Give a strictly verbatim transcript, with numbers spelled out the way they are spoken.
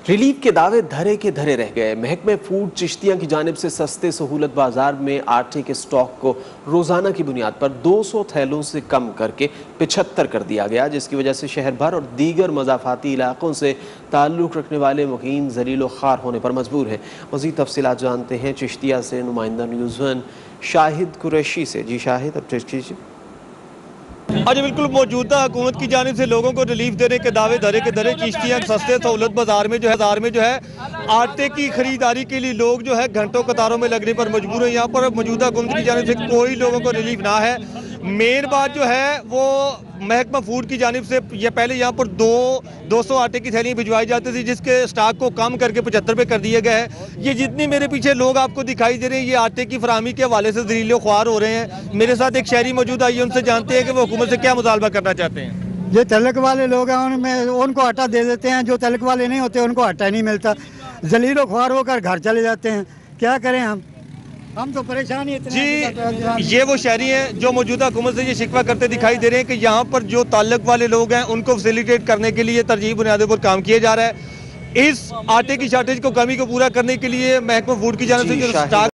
Relief کے دعوے دھرے کے دھرے رہ گئے۔ محکمہ فوڈ چشتیاں کی جانب سے سستے سہولت بازار میں آٹے کے سٹاک کو روزانہ کی بنیاد پر دو سو تھیلوں سے کم کر کے پچہتر کر دیا گیا، جس کی وجہ سے شہر بھر اور دیگر مضافاتی علاقوں سے تعلق رکھنے والے مقیم ذلیل و خوار ہونے پر مجبور ہیں۔ مزید تفصیلات جانتے ہیں چشتیہ سے نمائندہ نیوز ون شاہد قریشی سے۔ جی شاہد، اب چشتی آج بالکل موجودہ حکومت کی جانب سے لوگوں کو ریلیف دینے کے دعوے دھرے کے دھرے چشتیاں سستے سہولت بازار میں جو ہے بازار میں جو ہے آٹے کی خریداری کے لیے لوگ جو ہے گھنٹوں قطاروں میں لگنے پر مجبور ہیں۔ یہاں پر موجودہ حکومت کی جانب سے کوئی لوگوں کو ریلیف نہ ہے۔ مین بات جو ہے وہ محکمہ فوڈ کی جانب سے یہ پہلے یہاں پر دو دو سو آٹے کی تھیلیاں بھجوائی جاتی تھی، جس کے سٹاک کو کم کر کے پچہتر پہ کر دیا گیا ہے۔ یہ جتنی میرے پیچھے لوگ آپ کو دکھائی دے رہے ہیں، یہ آٹے کی فراہمی کے حوالے سے ذلیل و خوار ہو رہے ہیں۔ میرے ساتھ ایک شہری موجود آئیے ان سے جانتے ہیں کہ وہ حکومت سے کیا مطالبہ کرنا چاہتے ہیں۔ جو تعلق والے لوگ ہیں ان میں ان کو آٹا دے دیتے ہیں، جو تعلق والے نہیں ہوتے ان کو آٹا نہیں ملتا، ذلیل و خوار ہو کر گھر چلے جاتے ہیں۔ کیا کریں ہم ہم تو پریشان ہیں۔ جی یہ وہ شہری ہیں جو موجودہ حکومت سے یہ شکوہ کرتے دکھائی دے رہے ہیں کہ یہاں پر جو تعلق والے لوگ ہیں ان کو فیسیلیٹیٹ کرنے کے لیے ترجیحی بنیادوں پر کام کیا جا رہا ہے۔ اس آٹے کی شارٹیج کو کمی کو پورا کرنے کے لیے محکمہ فوڈ کی جانب سے جو سٹاک